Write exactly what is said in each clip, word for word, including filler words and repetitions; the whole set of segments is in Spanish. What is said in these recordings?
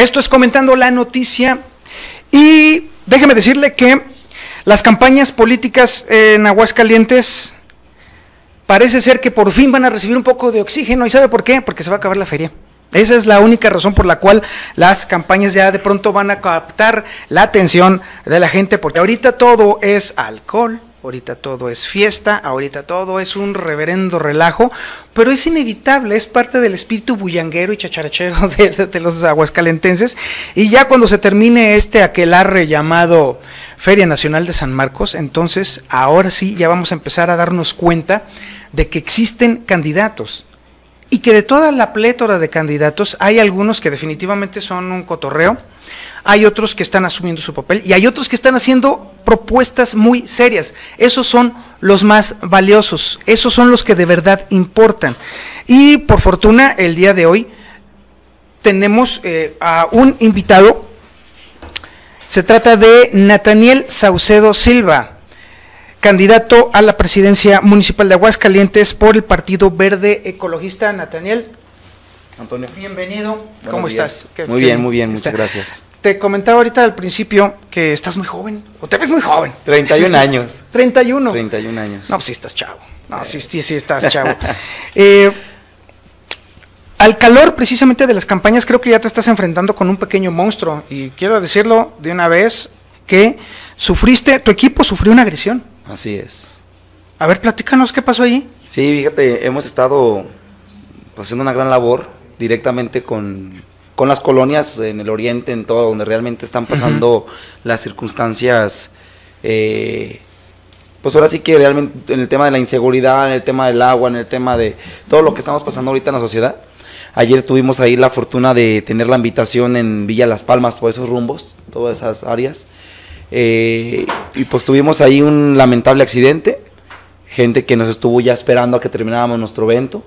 Esto es Comentando la Noticia y déjeme decirle que las campañas políticas en Aguascalientes parece ser que por fin van a recibir un poco de oxígeno. ¿Y sabe por qué? Porque se va a acabar la feria. Esa es la única razón por la cual las campañas ya de pronto van a captar la atención de la gente, porque ahorita todo es alcohol, ahorita todo es fiesta, ahorita todo es un reverendo relajo, pero es inevitable, es parte del espíritu bullanguero y chacharachero de, de, de los aguascalentenses, y ya cuando se termine este aquelarre llamado Feria Nacional de San Marcos, entonces ahora sí ya vamos a empezar a darnos cuenta de que existen candidatos, y que de toda la plétora de candidatos hay algunos que definitivamente son un cotorreo, hay otros que están asumiendo su papel y hay otros que están haciendo propuestas muy serias. Esos son los más valiosos, esos son los que de verdad importan. Y por fortuna el día de hoy tenemos eh, a un invitado, se trata de Nathaniel Saucedo Silva, candidato a la presidencia municipal de Aguascalientes por el Partido Verde Ecologista. Nathaniel, Antonio, bienvenido. Buenos ¿Cómo días. estás? Muy bien, muy bien, muchas gracias. Te comentaba ahorita al principio que estás muy joven, o te ves muy joven. treinta y un años. treinta y uno. treinta y un años. No, pues sí estás chavo. No, sí, sí, sí estás chavo. eh, al calor precisamente de las campañas, creo que ya te estás enfrentando con un pequeño monstruo. Y quiero decirlo de una vez que sufriste, tu equipo sufrió una agresión. Así es. A ver, platícanos qué pasó allí. Sí, fíjate, hemos estado pues, haciendo una gran labor directamente con, con las colonias en el oriente, en todo, donde realmente están pasando uh-huh. las circunstancias, eh, pues ahora sí que realmente en el tema de la inseguridad, en el tema del agua, en el tema de todo lo que estamos pasando ahorita en la sociedad. Ayer tuvimos ahí la fortuna de tener la invitación en Villa Las Palmas, por esos rumbos, todas esas áreas. Eh, y pues tuvimos ahí un lamentable accidente, gente que nos estuvo ya esperando a que termináramos nuestro evento,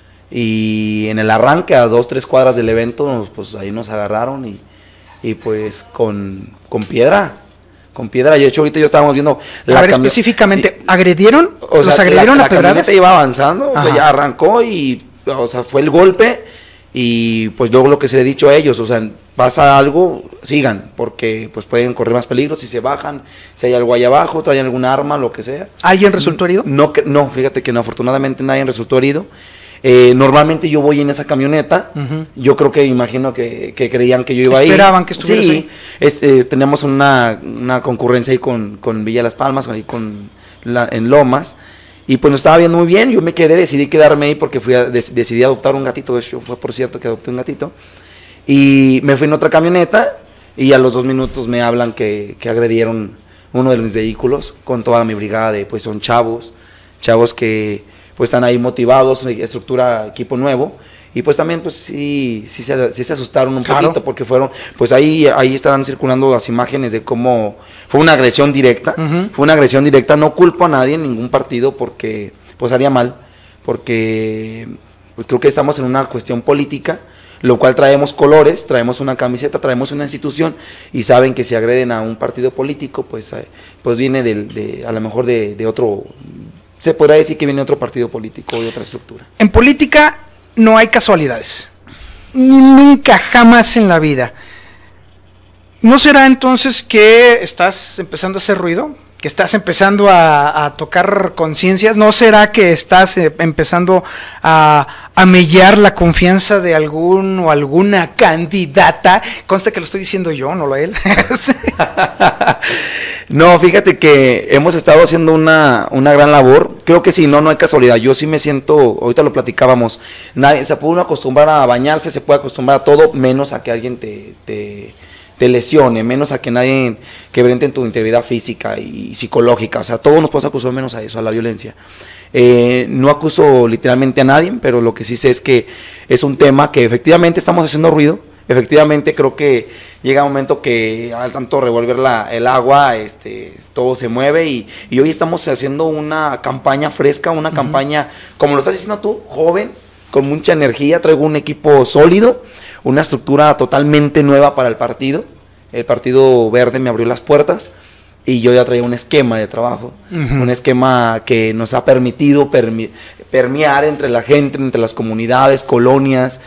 y en el arranque a dos, tres cuadras del evento, pues ahí nos agarraron y, y pues con, con piedra, con piedra. Y de hecho ahorita yo estábamos viendo... La a ver, específicamente, sí, ¿agredieron? O sea, ¿los agredieron la, a pedradas? La camioneta iba avanzando, Ajá. o sea, ya arrancó y, o sea, fue el golpe. Y pues luego lo que se le he dicho a ellos, o sea, pasa algo, sigan, porque pues pueden correr más peligros si se bajan, si hay algo ahí abajo, traen algún arma, lo que sea. ¿Alguien resultó herido? No, que, no fíjate que no, afortunadamente nadie resultó herido. Eh, normalmente yo voy en esa camioneta, uh-huh. yo creo que imagino que, que creían que yo iba ahí. Esperaban que estuvieras sí, ahí. Es, eh, tenemos una, una concurrencia ahí con, con Villa Las Palmas, ahí con la, en Lomas. Y pues nos estaba viendo muy bien, yo me quedé, decidí quedarme ahí porque fui a, des, decidí adoptar un gatito, de hecho fue por cierto que adopté un gatito, y me fui en otra camioneta, y a los dos minutos me hablan que, que agredieron uno de mis vehículos, con toda mi brigada, de, pues son chavos, chavos que pues están ahí motivados, estructura equipo nuevo, y pues también pues sí, sí, se, sí se asustaron un claro. poquito, porque fueron, pues ahí, ahí estarán circulando las imágenes de cómo fue una agresión directa, uh-huh. fue una agresión directa, no culpo a nadie en ningún partido porque pues haría mal, porque pues, creo que estamos en una cuestión política, lo cual traemos colores, traemos una camiseta, traemos una institución, y saben que si agreden a un partido político, pues, eh, pues viene de, de, a lo mejor de, de otro, se podrá decir que viene de otro partido político, de otra estructura. En política no hay casualidades, ni nunca, jamás en la vida. ¿No será entonces que estás empezando a hacer ruido? ¿Que estás empezando a, a tocar conciencias? ¿No será que estás eh, empezando a, a mellar la confianza de algún o alguna candidata? Consta que lo estoy diciendo yo, no lo él. No, fíjate que hemos estado haciendo una, una gran labor. Creo que sí, no, no hay casualidad. Yo sí me siento, ahorita lo platicábamos, nadie se puede uno acostumbrar a bañarse, se puede acostumbrar a todo, menos a que alguien te, te, te lesione, menos a que nadie quebrante en tu integridad física y psicológica. O sea, todos nos podemos acusar menos a eso, a la violencia. Eh, no acuso literalmente a nadie, pero lo que sí sé es que es un tema que efectivamente estamos haciendo ruido. Efectivamente creo que llega un momento que al tanto revolver la, el agua, este, todo se mueve y, y hoy estamos haciendo una campaña fresca, una uh-huh. campaña, como lo estás diciendo tú, joven, con mucha energía, traigo un equipo sólido, una estructura totalmente nueva para el partido, el Partido Verde me abrió las puertas y yo ya traía un esquema de trabajo, uh-huh. un esquema que nos ha permitido permi- permear entre la gente, entre las comunidades, colonias,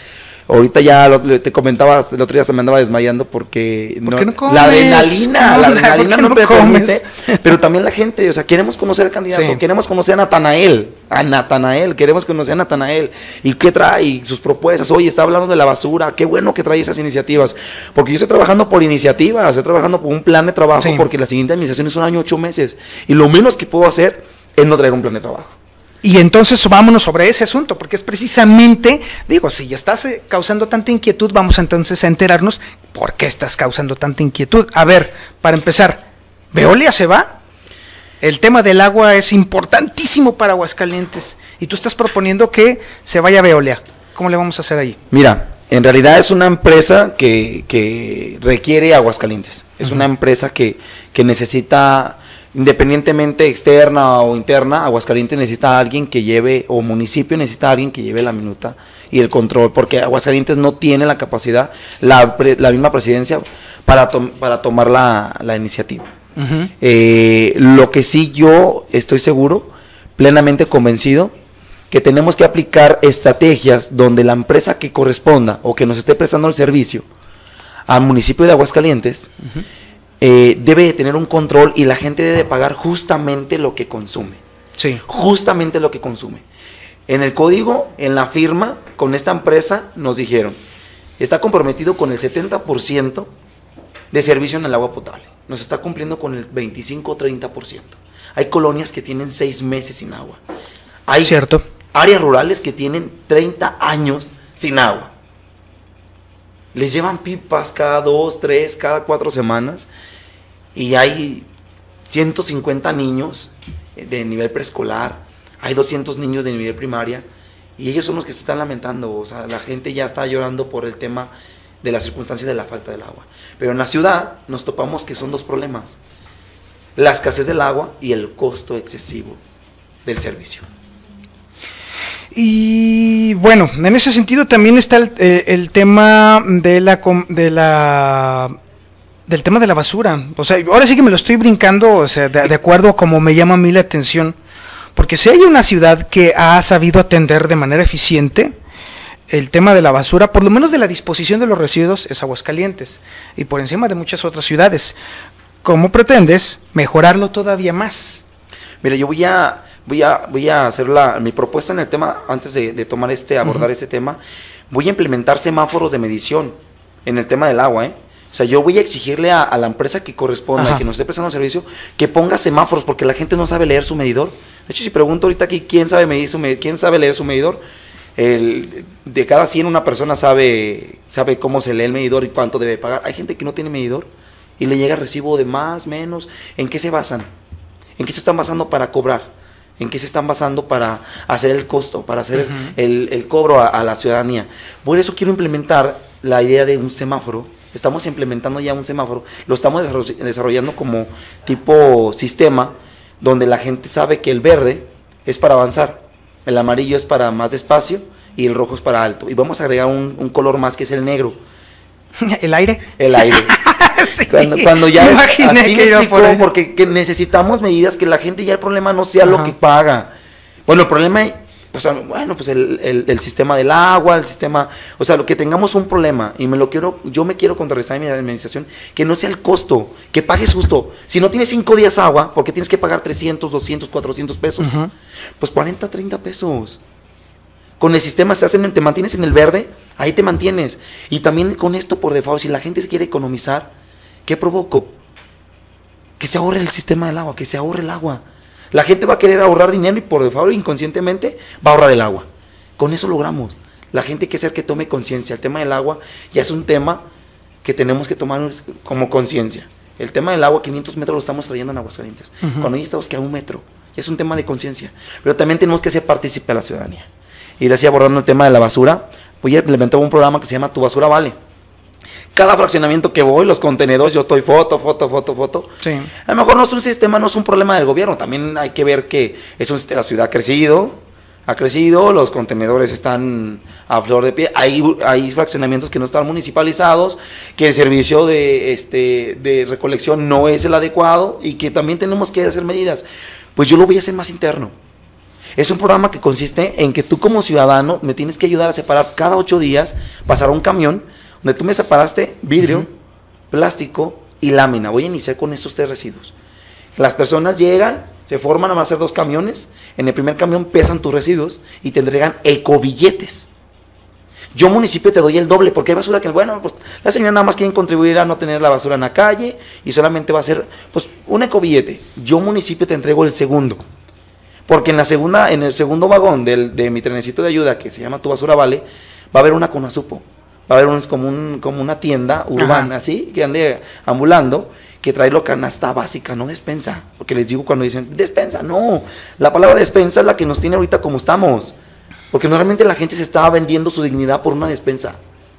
Ahorita ya lo, te comentaba, el otro día se me andaba desmayando porque ¿Por qué no comes? la adrenalina, No, la ¿por qué adrenalina no no me comes? permite, pero también la gente, o sea, queremos conocer al candidato, Sí. queremos conocer a Natanael, a Natanael, queremos conocer a Natanael, y qué trae, sus propuestas, oye, está hablando de la basura, qué bueno que trae esas iniciativas, porque yo estoy trabajando por iniciativas, estoy trabajando por un plan de trabajo, Sí. porque la siguiente administración es un año, ocho meses, y lo menos que puedo hacer es no traer un plan de trabajo. Y entonces vámonos sobre ese asunto, porque es precisamente, digo, si ya estás eh, causando tanta inquietud, vamos entonces a enterarnos por qué estás causando tanta inquietud. A ver, para empezar, ¿Veolia se va? El tema del agua es importantísimo para Aguascalientes y tú estás proponiendo que se vaya Veolia. ¿Cómo le vamos a hacer ahí? Mira, en realidad es una empresa que, que requiere Aguascalientes, es Uh-huh. una empresa que, que necesita, independientemente externa o interna, Aguascalientes necesita a alguien que lleve, o municipio necesita a alguien que lleve la minuta y el control, porque Aguascalientes no tiene la capacidad, la, pre- la misma presidencia, para, tom- para tomar la, la iniciativa. Uh-huh. Eh, lo que sí yo estoy seguro, plenamente convencido, que tenemos que aplicar estrategias donde la empresa que corresponda o que nos esté prestando el servicio al municipio de Aguascalientes, Uh-huh. eh, debe de tener un control y la gente debe de pagar justamente lo que consume, Sí. justamente lo que consume. En el código, en la firma, con esta empresa nos dijeron, está comprometido con el setenta por ciento de servicio en el agua potable, nos está cumpliendo con el veinticinco o treinta por ciento. Hay colonias que tienen seis meses sin agua, hay Cierto. áreas rurales que tienen treinta años sin agua. Les llevan pipas cada dos, tres, cada cuatro semanas y hay ciento cincuenta niños de nivel preescolar, hay doscientos niños de nivel primaria y ellos son los que se están lamentando, o sea, la gente ya está llorando por el tema de las circunstancias de la falta del agua. Pero en la ciudad nos topamos que son dos problemas, la escasez del agua y el costo excesivo del servicio. Y bueno, en ese sentido también está el, eh, el tema de la, com- de la del tema de la basura. O sea, ahora sí que me lo estoy brincando, o sea, de, de acuerdo a cómo me llama a mí la atención. Porque si hay una ciudad que ha sabido atender de manera eficiente el tema de la basura, por lo menos de la disposición de los residuos, es Aguascalientes. Y por encima de muchas otras ciudades. ¿Cómo pretendes mejorarlo todavía más? Mira, yo voy a voy a voy a hacer la, mi propuesta en el tema antes de, de tomar este abordar uh-huh. este tema. Voy a implementar semáforos de medición en el tema del agua, ¿eh? O sea, yo voy a exigirle a, a la empresa que corresponda, Ajá. que nos esté prestando servicio, que ponga semáforos porque la gente no sabe leer su medidor. De hecho, si pregunto ahorita aquí quién sabe medir su med- quién sabe leer su medidor, el, de cada cien una persona sabe sabe cómo se lee el medidor y cuánto debe pagar. Hay gente que no tiene medidor y le llega recibo de más, menos. ¿En qué se basan? ¿En qué se están basando para cobrar? ¿En qué se están basando para hacer el costo, para hacer uh-huh. el, el cobro a, a la ciudadanía? Por eso quiero implementar la idea de un semáforo. Estamos implementando ya un semáforo, lo estamos desarrollando como tipo sistema, donde la gente sabe que el verde es para avanzar, el amarillo es para más despacio y el rojo es para alto. Y vamos a agregar un, un color más que es el negro. ¿El aire? El aire. Sí, cuando, cuando ya es así me explicó, por porque que necesitamos medidas que la gente ya el problema no sea Ajá. lo que paga. Bueno, el problema, o sea, bueno, pues el, el, el sistema del agua, el sistema, o sea, lo que tengamos un problema y me lo quiero, yo me quiero contrarrestar en mi administración, que no sea el costo, que pagues justo. Si no tienes cinco días agua, porque tienes que pagar trescientos, doscientos, cuatrocientos pesos, uh-huh. pues cuarenta, treinta pesos. Con el sistema se hacen, te mantienes en el verde, ahí te mantienes. Y también con esto por default, si la gente se quiere economizar, ¿qué provoco? Que se ahorre el sistema del agua, que se ahorre el agua. La gente va a querer ahorrar dinero y por default inconscientemente va a ahorrar el agua. Con eso logramos. La gente hay que hacer que tome conciencia. El tema del agua ya es un tema que tenemos que tomar como conciencia. El tema del agua, quinientos metros lo estamos trayendo en Aguascalientes. Uh-huh. Cuando ya estamos que a un metro. Ya es un tema de conciencia. Pero también tenemos que hacer partícipe a la ciudadanía. Y así abordando el tema de la basura, voy a implementar un programa que se llama Tu Basura Vale. Cada fraccionamiento que voy, los contenedores, yo estoy foto, foto, foto, foto. Sí. A lo mejor no es un sistema, no es un problema del gobierno. También hay que ver que es un, la ciudad ha crecido, ha crecido, los contenedores están a flor de pie. Hay, hay fraccionamientos que no están municipalizados, que el servicio de, este, de recolección no es el adecuado y que también tenemos que hacer medidas. Pues yo lo voy a hacer más interno. Es un programa que consiste en que tú como ciudadano me tienes que ayudar a separar cada ocho días, pasar a un camión, donde tú me separaste vidrio, uh-huh. plástico y lámina. Voy a iniciar con esos tres residuos. Las personas llegan, se forman, van a hacer dos camiones, en el primer camión pesan tus residuos y te entregan ecobilletes. Yo municipio te doy el doble, porque hay basura que, bueno, pues la señora nada más quiere contribuir a no tener la basura en la calle y solamente va a ser, pues, un ecobillete. Yo municipio te entrego el segundo, porque en la segunda, en el segundo vagón del, de mi trenecito de ayuda, que se llama Tu Basura Vale, va a haber una Conasupo, va a haber un, como, un, como una tienda urbana, ajá. así, que ande ambulando, que trae la canasta básica, no despensa, porque les digo cuando dicen, despensa, no, la palabra despensa es la que nos tiene ahorita como estamos. Porque normalmente la gente se estaba vendiendo su dignidad por una despensa.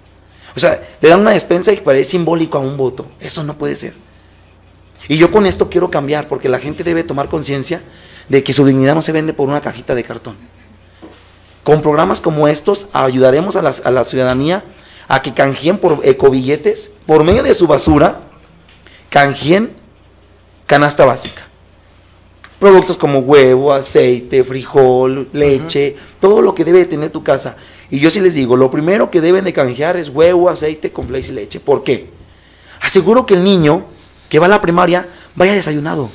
O sea, le dan una despensa y parece simbólico a un voto. Eso no puede ser. Y yo con esto quiero cambiar, porque la gente debe tomar conciencia de que su dignidad no se vende por una cajita de cartón. Con programas como estos ayudaremos a la, a la ciudadanía a que canjeen por ecobilletes, por medio de su basura, canjeen canasta básica. Productos como huevo, aceite, frijol, leche, uh-huh. todo lo que debe de tener tu casa. Y yo sí les digo, lo primero que deben de canjear es huevo, aceite, cornflakes y leche. ¿Por qué? Aseguro que el niño que va a la primaria vaya desayunado.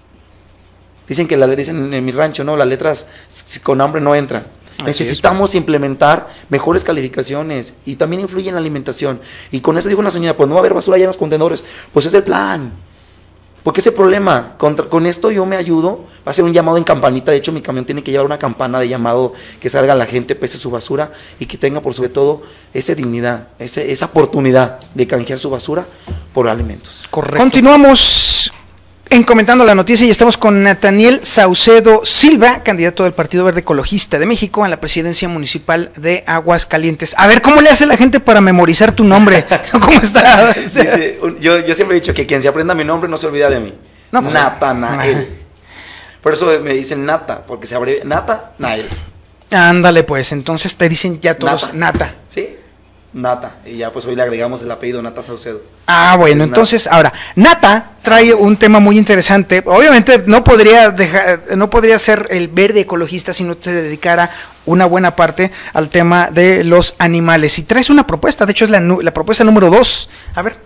Dicen que la, dicen en mi rancho, ¿no? Las letras con hambre no entran. Así Necesitamos es. implementar mejores calificaciones y también influye en la alimentación. Y con eso dijo una señora, pues no va a haber basura allá en los contenedores. Pues es el plan. Porque ese problema, con, con esto yo me ayudo, va a ser un llamado en campanita, de hecho mi camión tiene que llevar una campana de llamado, que salga la gente, pese su basura y que tenga por sobre todo esa dignidad, ese, esa oportunidad de canjear su basura por alimentos. Correcto. Continuamos en comentando la noticia y estamos con Nathaniel Saucedo Silva, candidato del Partido Verde Ecologista de México a la presidencia municipal de Aguascalientes. A ver, ¿cómo le hace la gente para memorizar tu nombre? ¿Cómo está? Dice, yo, yo siempre he dicho que quien se aprenda mi nombre no se olvida de mí. No, pues, Nathanael. Por eso me dicen Nata, porque se abre Nata, Nael. Ándale, pues, entonces te dicen ya todos Nata. Nata. Sí. Nata, y ya pues hoy le agregamos el apellido Nata Saucedo. Ah, bueno, es entonces, Nata. Ahora, Nata trae un tema muy interesante. Obviamente no podría dejar, no podría ser el verde ecologista si no se dedicara una buena parte al tema de los animales. Y traes una propuesta, de hecho es la, la propuesta número dos. A ver,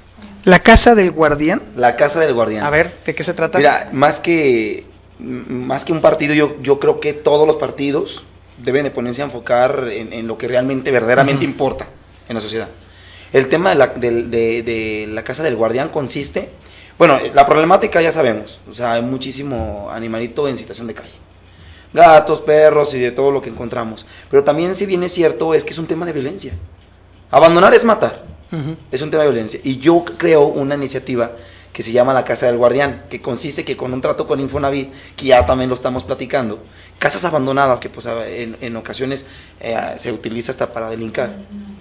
la Casa del Guardián. La Casa del Guardián. A ver, ¿de qué se trata? Mira, más que, más que un partido, yo, yo creo que todos los partidos deben de ponerse a enfocar en, en lo que realmente, verdaderamente uh-huh. importa en la sociedad. El tema de la, de, de, de la Casa del Guardián consiste, bueno, la problemática ya sabemos, o sea, hay muchísimo animalito en situación de calle, gatos, perros y de todo lo que encontramos, pero también si bien es cierto, es que es un tema de violencia. Abandonar es matar, uh-huh. es un tema de violencia, y yo creo una iniciativa que se llama la Casa del Guardián, que consiste que con un trato con Infonavit, que ya también lo estamos platicando, casas abandonadas, que pues en, en ocasiones eh, se utiliza hasta para delincar,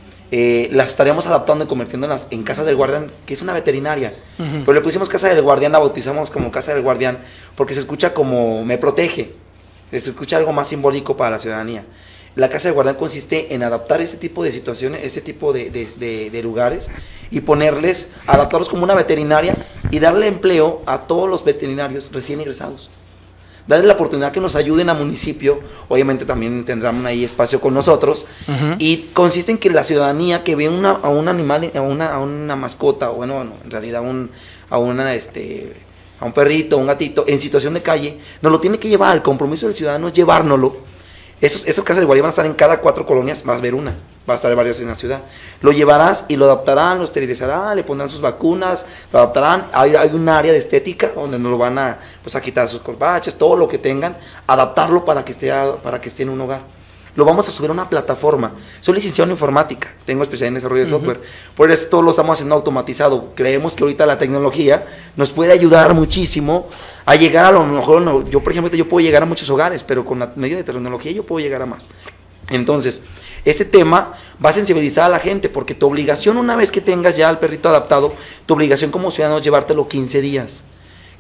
Eh, las estaremos adaptando y convirtiéndolas en Casa del Guardián, que es una veterinaria. Uh-huh. Pero le pusimos Casa del Guardián, la bautizamos como Casa del Guardián, porque se escucha como me protege, se escucha algo más simbólico para la ciudadanía. La Casa del Guardián consiste en adaptar este tipo de situaciones, este tipo de, de, de, de lugares, y ponerles, adaptarlos como una veterinaria y darle empleo a todos los veterinarios recién ingresados. Darles la oportunidad que nos ayuden a municipio, obviamente también tendrán ahí espacio con nosotros, uh-huh. y consiste en que la ciudadanía que ve una, a un animal, a una, a una mascota, o bueno, bueno, en realidad un, a, una, este, a un perrito, un gatito, en situación de calle, nos lo tiene que llevar. El compromiso del ciudadano es llevárnoslo. Esos, esas casas de guardia van a estar en cada cuatro colonias, va a haber una, va a estar varios en la ciudad. Lo llevarás y lo adaptarán, lo esterilizarán, le pondrán sus vacunas, lo adaptarán. Hay, hay un área de estética donde nos lo van a, pues, a quitar sus corbaches, todo lo que tengan, adaptarlo para que esté, para que esté en un hogar. Lo vamos a subir a una plataforma. Soy licenciado en informática, tengo especialidad en desarrollo de uh-huh. software, por eso todo lo estamos haciendo automatizado. Creemos que ahorita la tecnología nos puede ayudar muchísimo a llegar a lo mejor, no, yo por ejemplo yo puedo llegar a muchos hogares, pero con la medio de tecnología yo puedo llegar a más. Entonces, este tema va a sensibilizar a la gente, porque tu obligación, una vez que tengas ya al perrito adaptado, tu obligación como ciudadano es llevártelo quince días.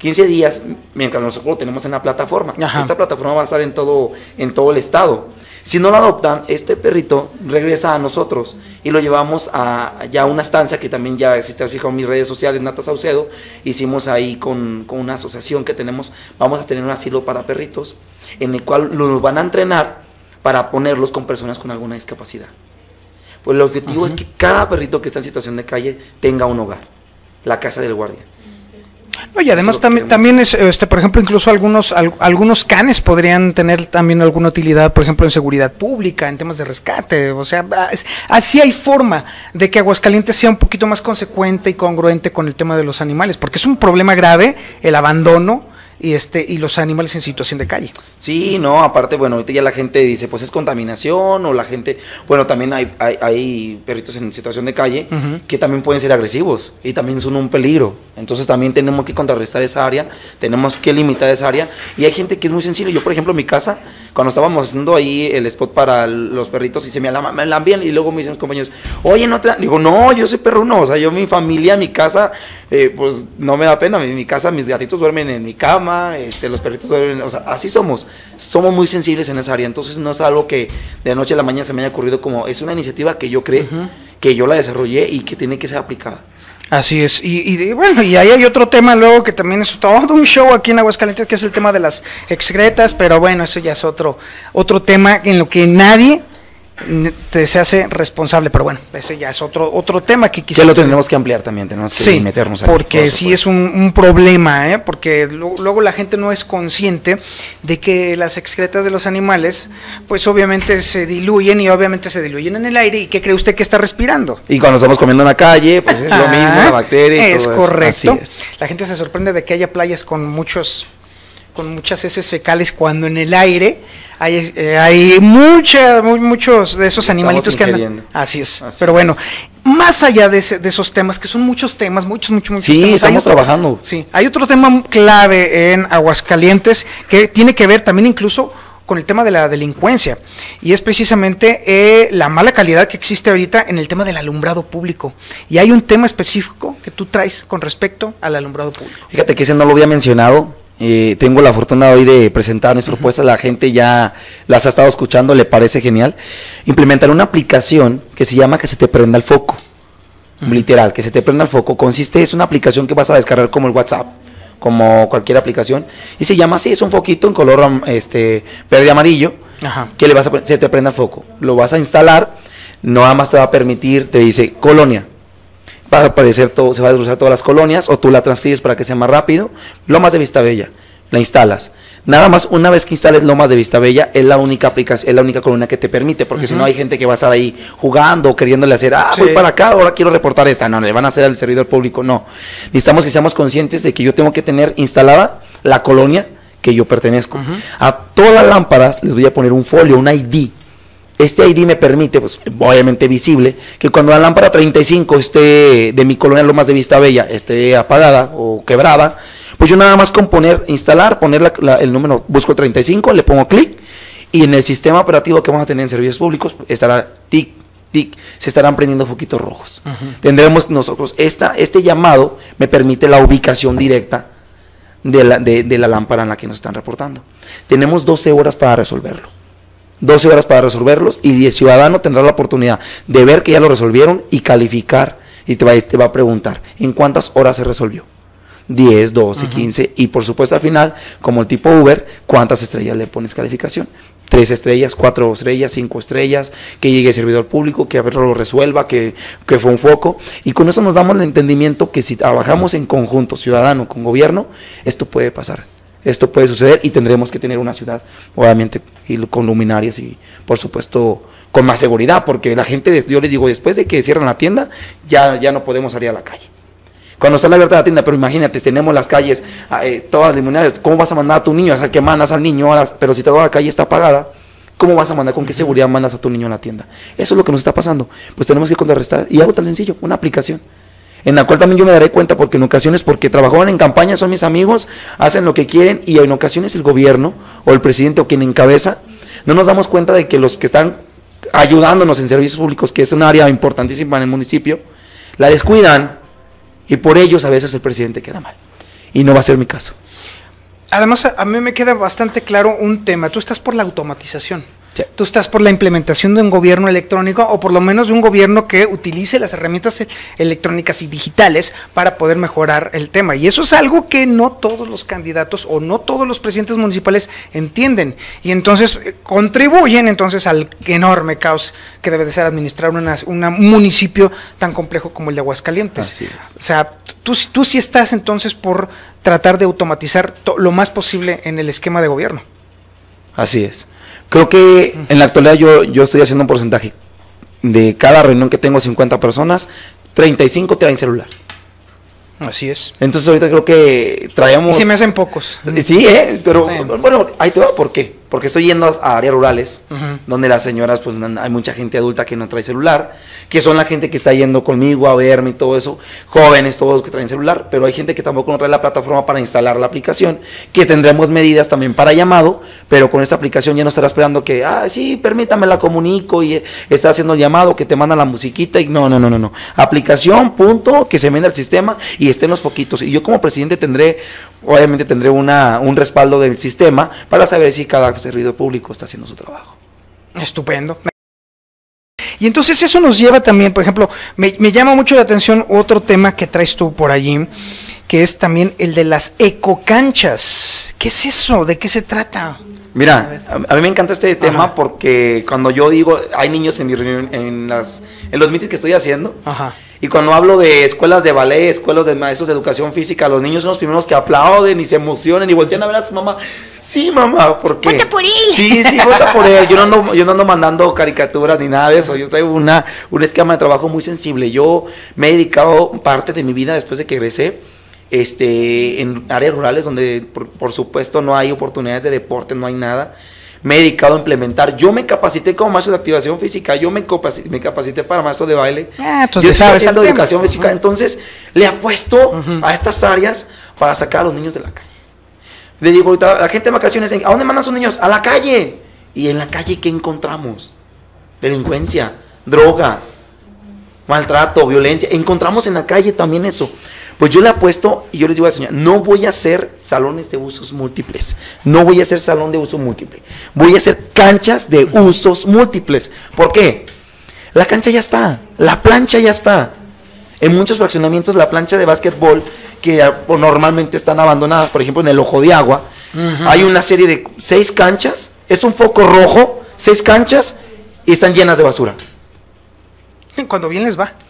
quince días, mientras nosotros lo tenemos en la plataforma. Ajá. Esta plataforma va a estar en todo, en todo el estado. Si no lo adoptan, este perrito regresa a nosotros y lo llevamos a ya una estancia que también ya, si te has fijado en mis redes sociales, Nata Saucedo, hicimos ahí con, con una asociación que tenemos, vamos a tener un asilo para perritos, en el cual los van a entrenar para ponerlos con personas con alguna discapacidad. Pues el objetivo uh-huh. es que cada perrito que está en situación de calle tenga un hogar, la casa del guardián. No, y además también, también es, este, por ejemplo, incluso algunos al, algunos canes podrían tener también alguna utilidad, por ejemplo, en seguridad pública, en temas de rescate, o sea, es, así hay forma de que Aguascalientes sea un poquito más consecuente y congruente con el tema de los animales, porque es un problema grave el abandono y este y los animales en situación de calle. Sí, no, aparte, bueno, ahorita ya la gente dice, pues es contaminación, o la gente, bueno, también hay, hay, hay perritos en situación de calle uh-huh. que también pueden ser agresivos y también son un peligro, entonces también tenemos que contrarrestar esa área, tenemos que limitar esa área, y hay gente que es muy sensible. Yo, por ejemplo, en mi casa, cuando estábamos haciendo ahí el spot para los perritos y se me alarman bien, y luego me dicen los compañeros, oye, no te da? Digo, no, yo soy perruno, o sea, yo, mi familia, mi casa, eh, pues no me da pena, en mi casa mis gatitos duermen en mi cama, este, los perritos duermen, o sea, así somos, somos muy sensibles en esa área, entonces no es algo que de la noche a la mañana se me haya ocurrido, como es una iniciativa que yo creé, uh-huh. que yo la desarrollé y que tiene que ser aplicada. Así es, y, y bueno, y ahí hay otro tema luego que también es todo un show aquí en Aguascalientes, que es el tema de las excretas, pero bueno, eso ya es otro, otro tema en lo que nadie te se hace responsable, pero bueno, ese ya es otro otro tema que quizás... Que lo tenemos que ampliar también, tenemos que sí, meternos ahí. Porque sí es un, un problema, ¿eh? Porque lo, luego la gente no es consciente de que las excretas de los animales, pues obviamente se diluyen y obviamente se diluyen en el aire, y ¿qué cree usted que está respirando? Y cuando estamos comiendo en la calle, pues es lo mismo, la bacteria y es todo correcto. Eso. Así es. La gente se sorprende de que haya playas con muchos... con muchas heces fecales, cuando en el aire hay, eh, hay mucha, muy, muchos de esos animalitos que andan. Así es. Así Pero bueno, es. Más allá de, ese, de esos temas, que son muchos temas, muchos, muchos, muchos sí, temas. Sí, estamos otro, trabajando. Sí, hay otro tema clave en Aguascalientes que tiene que ver también incluso con el tema de la delincuencia, y es precisamente eh, la mala calidad que existe ahorita en el tema del alumbrado público, y hay un tema específico que tú traes con respecto al alumbrado público. Fíjate que ese no lo había mencionado. Eh, tengo la fortuna hoy de presentar mis uh-huh. propuestas, la gente ya las ha estado escuchando, le parece genial. Implementar una aplicación que se llama Que se te prenda el foco, uh-huh. literal, que se te prenda el foco. Consiste, es una aplicación que vas a descargar como el WhatsApp, como cualquier aplicación, y se llama así, es un foquito en color este verde amarillo, uh-huh. que le vas a se te prenda el foco. Lo vas a instalar, nada más te va a permitir, te dice colonia. Va a aparecer todo, se va a desglosar todas las colonias, o tú la transcribes para que sea más rápido. Lomas de Vistabella, la instalas. Nada más, una vez que instales Lomas de Vistabella, es la única aplicación, es la única colonia que te permite, porque uh-huh. si no hay gente que va a estar ahí jugando o queriéndole hacer, ah, sí. voy para acá, ahora quiero reportar esta. No, le van a hacer al servidor público, no. Necesitamos que seamos conscientes de que yo tengo que tener instalada la colonia que yo pertenezco. Uh-huh. A todas las lámparas les voy a poner un folio, un I D. Este I D me permite, pues obviamente visible, que cuando la lámpara treinta y cinco esté de mi colonia Lomas de Vistabella esté apagada o quebrada, pues yo nada más con poner, instalar, poner la, la, el número, busco treinta y cinco, le pongo clic, y en el sistema operativo que vamos a tener en servicios públicos estará tic, tic, se estarán prendiendo foquitos rojos. Uh-huh. Tendremos nosotros, esta, este llamado me permite la ubicación directa de la, de, de la lámpara en la que nos están reportando. Tenemos doce horas para resolverlo. doce horas para resolverlos, y el ciudadano tendrá la oportunidad de ver que ya lo resolvieron y calificar, y te va, te va a preguntar en cuántas horas se resolvió, diez, doce, uh-huh. quince, y por supuesto al final, como el tipo Uber, cuántas estrellas le pones calificación, tres estrellas, cuatro estrellas, cinco estrellas, que llegue el servidor público, que a ver lo resuelva, que, que fue un foco, y con eso nos damos el entendimiento que si trabajamos en conjunto, ciudadano con gobierno, esto puede pasar. Esto puede suceder, y tendremos que tener una ciudad, obviamente, y con luminarias y, por supuesto, con más seguridad, porque la gente, yo les digo, después de que cierran la tienda, ya, ya no podemos salir a la calle. Cuando está abierta la tienda, pero imagínate, tenemos las calles, eh, todas luminarias, ¿cómo vas a mandar a tu niño? O sea, que mandas al niño, a las, pero si toda la calle está apagada, ¿cómo vas a mandar? ¿Con qué seguridad mandas a tu niño a la tienda? Eso es lo que nos está pasando. Pues tenemos que contrarrestar, y algo tan sencillo, una aplicación, en la cual también yo me daré cuenta, porque en ocasiones, porque trabajaban en campaña, son mis amigos, hacen lo que quieren, y en ocasiones el gobierno o el presidente o quien encabeza, no nos damos cuenta de que los que están ayudándonos en servicios públicos, que es un área importantísima en el municipio, la descuidan, y por ellos a veces el presidente queda mal. y no va a ser mi caso. Además, a, a mí me queda bastante claro un tema. Tú estás por la automatización. Sí. Tú estás por la implementación de un gobierno electrónico, o por lo menos de un gobierno que utilice las herramientas e- electrónicas y digitales para poder mejorar el tema. Y eso es algo que no todos los candidatos o no todos los presidentes municipales entienden. Y entonces eh, contribuyen entonces al enorme caos que debe de ser administrar una, una- un municipio tan complejo como el de Aguascalientes. Así es. O sea, tú, tú sí estás entonces por tratar de automatizar to- lo más posible en el esquema de gobierno. Así es. Creo que en la actualidad yo, yo estoy haciendo un porcentaje. De cada reunión que tengo cincuenta personas, treinta y cinco traen celular. Así es. Entonces ahorita creo que traemos... Y se me hacen pocos. Sí, ¿eh? Pero Sí. bueno, ahí te va, ¿por qué? Porque estoy yendo a áreas rurales, Ujú. donde las señoras, pues hay mucha gente adulta que no trae celular, que son la gente que está yendo conmigo a verme y todo eso, jóvenes todos que traen celular, pero hay gente que tampoco no trae la plataforma para instalar la aplicación, que tendremos medidas también para llamado, pero con esta aplicación ya no estará esperando que, ah, sí, permítame la comunico y eh, está haciendo el llamado, que te manda la musiquita y no, no, no, no, no. Aplicación, punto, que se venda el sistema y estén los poquitos. Y yo como presidente tendré, obviamente tendré una, un respaldo del sistema para saber si cada servidor público está haciendo su trabajo. Estupendo. Y entonces eso nos lleva también, por ejemplo, me, me llama mucho la atención otro tema que traes tú por allí, que es también el de las ecocanchas. ¿Qué es eso? ¿De qué se trata? Mira, a, a mí me encanta este tema. Ajá. Porque cuando yo digo, hay niños en mi reunión, en las, en los meetings que estoy haciendo. Ajá. Y cuando hablo de escuelas de ballet, escuelas de maestros de educación física, los niños son los primeros que aplauden y se emocionan y voltean a ver a su mamá. Sí, mamá, ¿por qué? ¡Vota por él! Sí, sí, vota por él. Yo no ando, yo no ando mandando caricaturas ni nada de eso. Yo traigo una, un esquema de trabajo muy sensible. Yo me he dedicado parte de mi vida después de que egresé, este, en áreas rurales donde, por, por supuesto, no hay oportunidades de deporte, no hay nada. Me he dedicado a implementar. Yo me capacité como maestro de activación física, yo me capacité, me capacité para maestro de baile. Ah, yo estoy haciendo de educación física, uh-huh. Entonces le apuesto uh-huh. a estas áreas para sacar a los niños de la calle. Le digo ahorita a la gente de vacaciones, ¿a dónde mandan sus niños? A la calle. Y en la calle, ¿qué encontramos? Delincuencia, droga, maltrato, violencia. Encontramos en la calle también eso. Pues yo le apuesto y yo les digo a la señora, no voy a hacer salones de usos múltiples, no voy a hacer salón de uso múltiple, voy a hacer canchas de usos múltiples. ¿Por qué? La cancha ya está, la plancha ya está. En muchos fraccionamientos la plancha de básquetbol, que normalmente están abandonadas, por ejemplo en el Ojo de Agua, uh-huh. hay una serie de seis canchas, es un foco rojo, seis canchas y están llenas de basura. Cuando bien les va.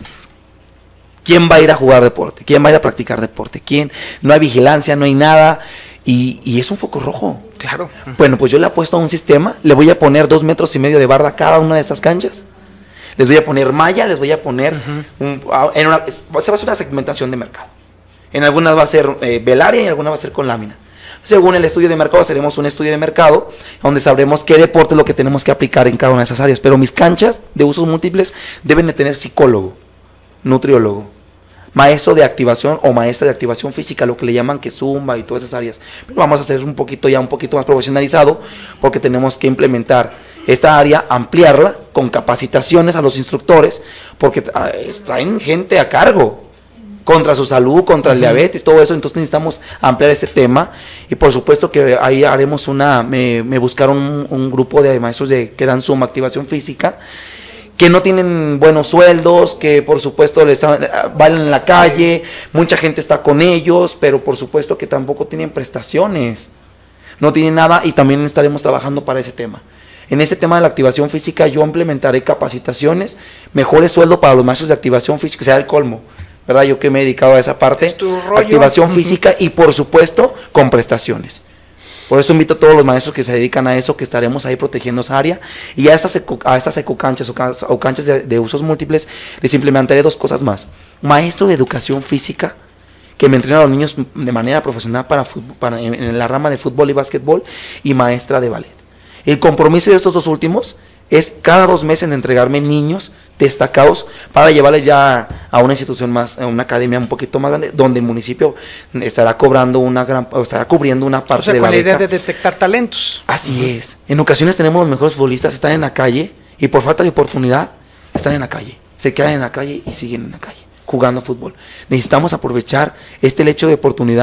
¿Quién va a ir a jugar deporte? ¿Quién va a ir a practicar deporte? ¿Quién? No hay vigilancia, no hay nada. Y, y es un foco rojo. Claro. Bueno, pues yo le apuesto a un sistema. Le voy a poner dos metros y medio de barda a cada una de estas canchas. Les voy a poner malla, les voy a poner... Uh-huh. un, en una, se va a hacer una segmentación de mercado. En algunas va a ser eh, velaria y en algunas va a ser con lámina. Según el estudio de mercado, haremos un estudio de mercado donde sabremos qué deporte es lo que tenemos que aplicar en cada una de esas áreas. Pero mis canchas de usos múltiples deben de tener psicólogo, nutriólogo, maestro de activación o maestra de activación física, lo que le llaman que zumba y todas esas áreas. Pero vamos a hacer un poquito ya un poquito más profesionalizado porque tenemos que implementar esta área, ampliarla con capacitaciones a los instructores porque uh, traen gente a cargo contra su salud, contra el uh-huh. diabetes, todo eso. Entonces necesitamos ampliar ese tema y por supuesto que ahí haremos una, me, me buscaron un, un grupo de maestros de, que dan Zumba, activación física, que no tienen buenos sueldos, que por supuesto les valen en la calle, mucha gente está con ellos, pero por supuesto que tampoco tienen prestaciones, no tienen nada y también estaremos trabajando para ese tema. En ese tema de la activación física yo implementaré capacitaciones, mejores sueldos para los maestros de activación física, sea el colmo, ¿verdad? Yo que me he dedicado a esa parte, es tu rollo. Activación uh-huh. física y por supuesto con prestaciones. Por eso invito a todos los maestros que se dedican a eso, que estaremos ahí protegiendo esa área. Y a estas, eco, a estas ecocanchas o, can, o canchas de, de usos múltiples les implementaré dos cosas más. Maestro de educación física, que me entrena a los niños de manera profesional para, para en, en la rama de fútbol y básquetbol, y maestra de ballet. El compromiso de estos dos últimos es cada dos meses de entregarme niños destacados para llevarles ya a una institución más, a una academia un poquito más grande, donde el municipio estará cobrando una gran, o estará cubriendo una parte, o sea, de la con la idea beca. de detectar talentos. Así uh-huh. es. En ocasiones tenemos los mejores futbolistas, están en la calle y por falta de oportunidad están en la calle, se quedan en la calle y siguen en la calle jugando fútbol. Necesitamos aprovechar este hecho de oportunidad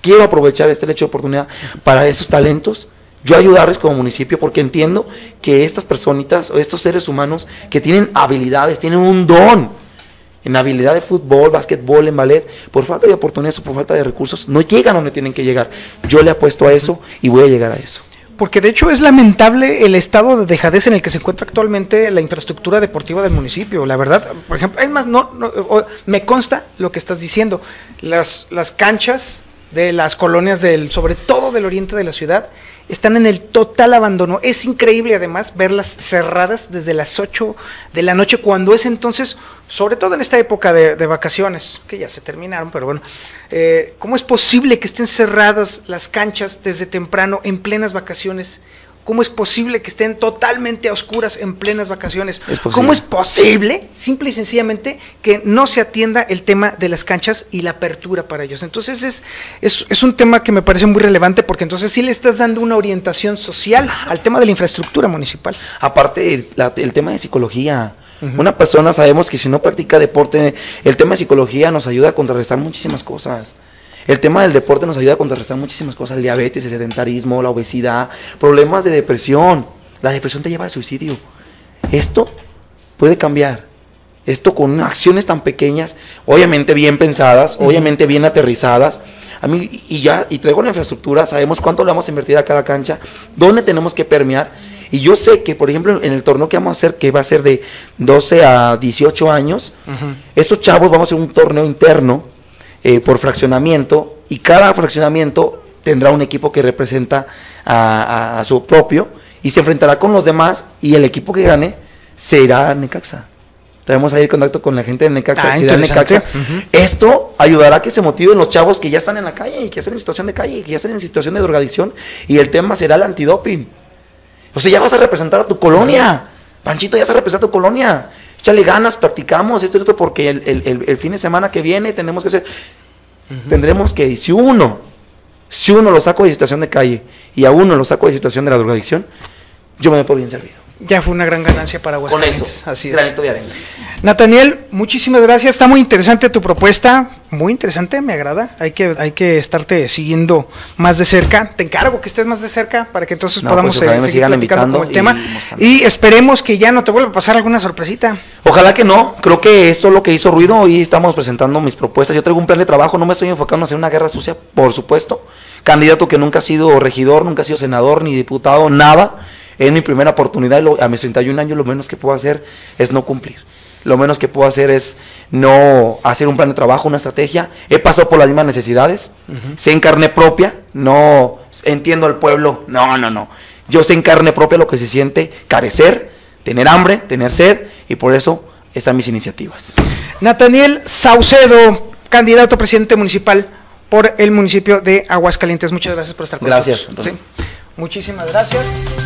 quiero aprovechar este hecho de oportunidad para esos talentos, yo ayudarles como municipio, porque entiendo que estas personitas o estos seres humanos que tienen habilidades, tienen un don en habilidad de fútbol, básquetbol, en ballet, por falta de oportunidades o por falta de recursos, no llegan a donde tienen que llegar. Yo le apuesto a eso y voy a llegar a eso. Porque de hecho es lamentable el estado de dejadez en el que se encuentra actualmente la infraestructura deportiva del municipio, la verdad. Por ejemplo, es más, no, no me consta lo que estás diciendo, las, las canchas de las colonias del, sobre todo del oriente de la ciudad, están en el total abandono. Es increíble además verlas cerradas desde las ocho de la noche, cuando es entonces, sobre todo en esta época de, de vacaciones, que ya se terminaron, pero bueno, eh, ¿cómo es posible que estén cerradas las canchas desde temprano en plenas vacaciones? ¿Cómo es posible que estén totalmente a oscuras en plenas vacaciones? Es ¿Cómo es posible, simple y sencillamente, que no se atienda el tema de las canchas y la apertura para ellos? Entonces es, es, es un tema que me parece muy relevante, porque entonces sí le estás dando una orientación social al tema de la infraestructura municipal. Aparte, el, la, el tema de psicología. Uh-huh. Una persona, sabemos que si no practica deporte, el tema de psicología nos ayuda a contrarrestar muchísimas cosas. El tema del deporte nos ayuda a contrarrestar muchísimas cosas, el diabetes, el sedentarismo, la obesidad, problemas de depresión. La depresión te lleva al suicidio. Esto puede cambiar. Esto con acciones tan pequeñas, obviamente bien pensadas, uh-huh. obviamente bien aterrizadas. A mí, y ya, y traigo la infraestructura, sabemos cuánto le vamos a invertir a cada cancha, dónde tenemos que permear. Y yo sé que, por ejemplo, en el torneo que vamos a hacer, que va a ser de doce a dieciocho años, uh-huh. estos chavos vamos a hacer un torneo interno, Eh, por fraccionamiento, y cada fraccionamiento tendrá un equipo que representa a, a, a su propio, y se enfrentará con los demás, y el equipo que gane será a Necaxa. Traemos ahí el contacto con la gente de Necaxa, ah, será Necaxa. Uh-huh. Esto ayudará a que se motiven los chavos que ya están en la calle, y que ya están en situación de calle, y que ya están en situación de drogadicción, y el tema será el antidoping. O sea, ya vas a representar a tu colonia, Panchito, ya vas a representar a tu colonia. Échale ganas, practicamos esto y esto, porque el, el, el, el fin de semana que viene tenemos que hacer, uh-huh. tendremos que, si uno, si uno lo saco de situación de calle y a uno lo saco de situación de la drogadicción, yo me doy por bien servido. Ya fue una gran ganancia para Aguascalientes. Con eso, así es. granito de arena. Nathaniel, muchísimas gracias, está muy interesante tu propuesta, muy interesante, me agrada, hay que, hay que estarte siguiendo más de cerca, te encargo que estés más de cerca para que entonces no, podamos pues, eh, seguir platicando con el tema y, y esperemos que ya no te vuelva a pasar alguna sorpresita. Ojalá que no, creo que eso es lo que hizo ruido, hoy estamos presentando mis propuestas, yo traigo un plan de trabajo, no me estoy enfocando en hacer una guerra sucia, por supuesto, candidato que nunca ha sido regidor, nunca ha sido senador ni diputado, nada. Es mi primera oportunidad, lo, a mis treinta y un años lo menos que puedo hacer es no cumplir. Lo menos que puedo hacer es no hacer un plan de trabajo, una estrategia. He pasado por las mismas necesidades, uh-huh. sé en carne propia, no entiendo al pueblo, no, no, no. Yo sé en carne propia lo que se siente carecer, tener hambre, tener sed, y por eso están mis iniciativas. Nathaniel Saucedo, candidato a presidente municipal por el municipio de Aguascalientes. Muchas gracias por estar con nosotros. Gracias. Sí. Muchísimas gracias.